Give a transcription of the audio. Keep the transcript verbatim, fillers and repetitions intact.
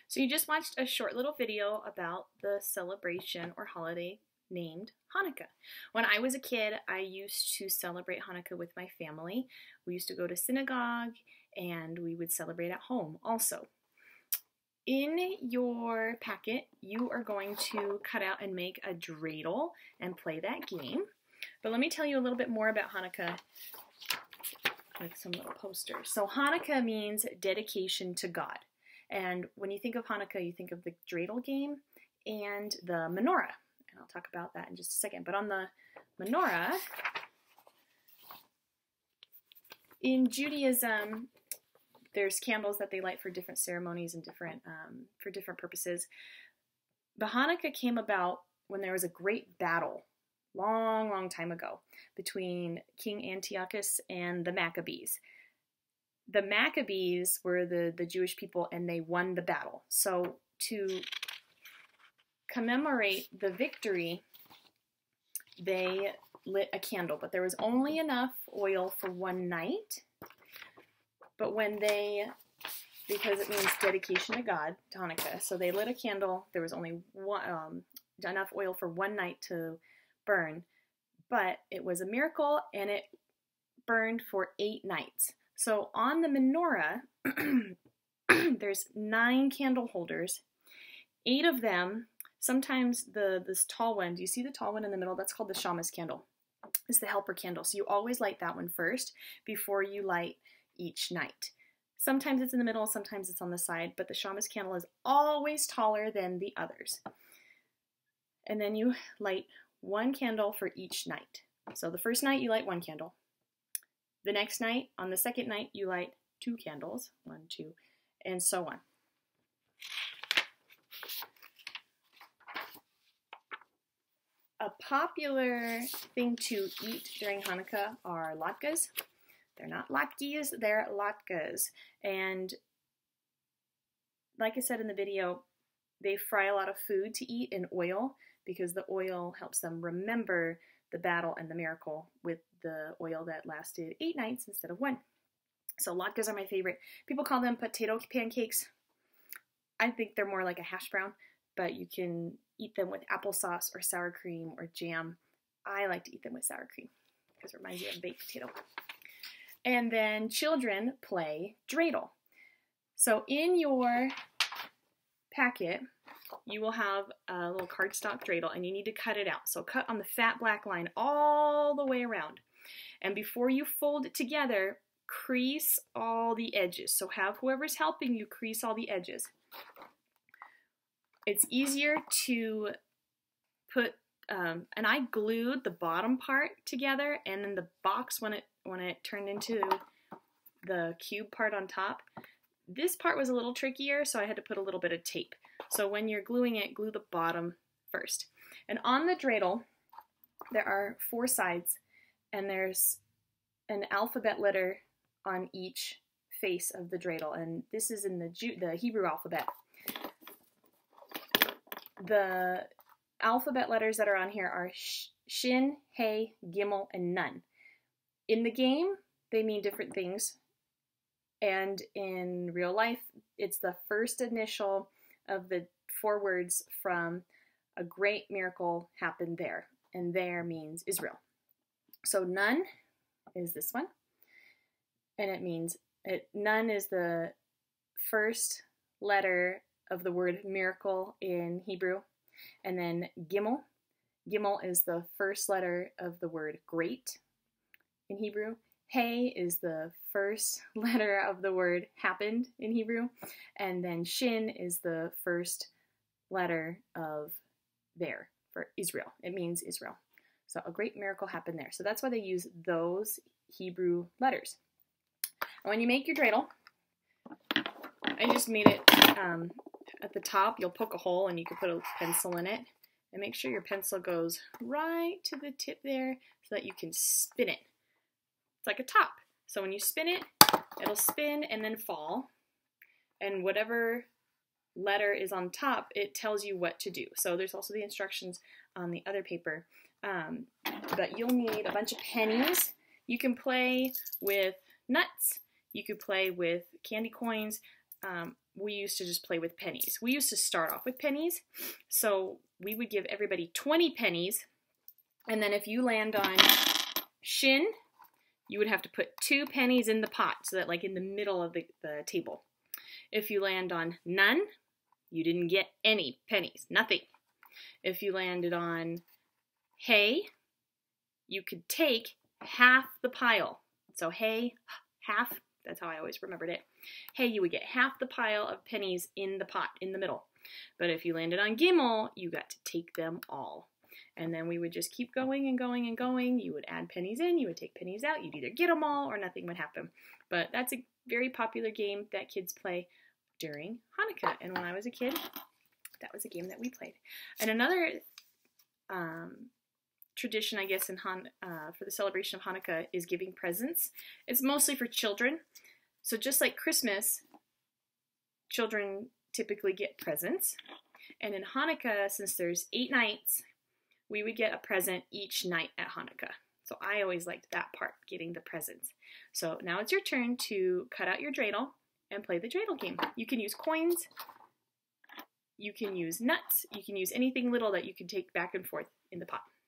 So you just watched a short little video about the celebration or holiday named Hanukkah. When I was a kid, I used to celebrate Hanukkah with my family. We used to go to synagogue and we would celebrate at home also. In your packet, you are going to cut out and make a dreidel and play that game. But let me tell you a little bit more about Hanukkah with some little posters. So Hanukkah means dedication to God. And when you think of Hanukkah, you think of the dreidel game and the menorah. And I'll talk about that in just a second. But on the menorah, in Judaism, there's candles that they light for different ceremonies and different um, for different purposes. But Hanukkah came about when there was a great battle, long, long time ago, between King Antiochus and the Maccabees. The Maccabees were the, the Jewish people, and they won the battle. So to commemorate the victory, they lit a candle, but there was only enough oil for one night. But when they, because it means dedication to God, to Hanukkah, so they lit a candle. There was only one, um, enough oil for one night to burn, but it was a miracle, and it burned for eight nights. So on the menorah, there's nine candle holders. Eight of them, sometimes the this tall one, do you see the tall one in the middle? That's called the shamas candle. It's the helper candle. So you always light that one first before you light each night. Sometimes it's in the middle, sometimes it's on the side, but the shamas candle is always taller than the others. And then you light one candle for each night. So the first night you light one candle. The next night, on the second night, you light two candles, one, two, and so on. A popular thing to eat during Hanukkah are latkes. They're not latkes, they're latkes. And like I said in the video, they fry a lot of food to eat in oil because the oil helps them remember the battle and the miracle with the oil that lasted eight nights instead of one. So latkes are my favorite. People call them potato pancakes. I think they're more like a hash brown, but you can eat them with applesauce or sour cream or jam. I like to eat them with sour cream because it reminds me of baked potato. And then children play dreidel. So in your packet, you will have a little cardstock dreidel, and you need to cut it out. So cut on the fat black line all the way around. And before you fold it together, crease all the edges. So have whoever's helping you crease all the edges. It's easier to put, um, and I glued the bottom part together, and then the box, when it when it turned into the cube part on top, this part was a little trickier, so I had to put a little bit of tape. So when you're gluing it, glue the bottom first. And on the dreidel, there are four sides, and there's an alphabet letter on each face of the dreidel, and this is in the Jew, the Hebrew alphabet. The alphabet letters that are on here are Shin, Hey, Gimel, and Nun. In the game, they mean different things, and in real life, it's the first initial of the four words from a great miracle happened there, and there means Israel. So Nun is this one, and it means, it, Nun is the first letter of the word miracle in Hebrew, and then Gimel. Gimel is the first letter of the word great in Hebrew. Hey is the first letter of the word happened in Hebrew, and then Shin is the first letter of there for Israel. It means Israel. So a great miracle happened there. So that's why they use those Hebrew letters. And when you make your dreidel, I just made it um, at the top. You'll poke a hole and you can put a pencil in it. And make sure your pencil goes right to the tip there so that you can spin it. It's like a top. So when you spin it, it'll spin and then fall. And whatever letter is on top, it tells you what to do. So there's also the instructions on the other paper. Um, but you'll need a bunch of pennies. You can play with nuts. You could play with candy coins. um, we used to just play with pennies. We used to start off with pennies. So we would give everybody twenty pennies. And then if you land on shin, you would have to put two pennies in the pot, so that like in the middle of the, the table. If you land on none, you didn't get any pennies, nothing. If you landed on hay, you could take half the pile. So hay, half, that's how I always remembered it. Hay, you would get half the pile of pennies in the pot, in the middle. But if you landed on gimel, you got to take them all. And then we would just keep going and going and going. You would add pennies in, you would take pennies out. You'd either get them all or nothing would happen. But that's a very popular game that kids play during Hanukkah. And when I was a kid, that was a game that we played. And another um, tradition, I guess, in Han uh, for the celebration of Hanukkah is giving presents. It's mostly for children. So just like Christmas, children typically get presents. And in Hanukkah, since there's eight nights, we would get a present each night at Hanukkah. So I always liked that part, getting the presents. So now it's your turn to cut out your dreidel and play the dreidel game. You can use coins, you can use nuts, you can use anything little that you can take back and forth in the pot.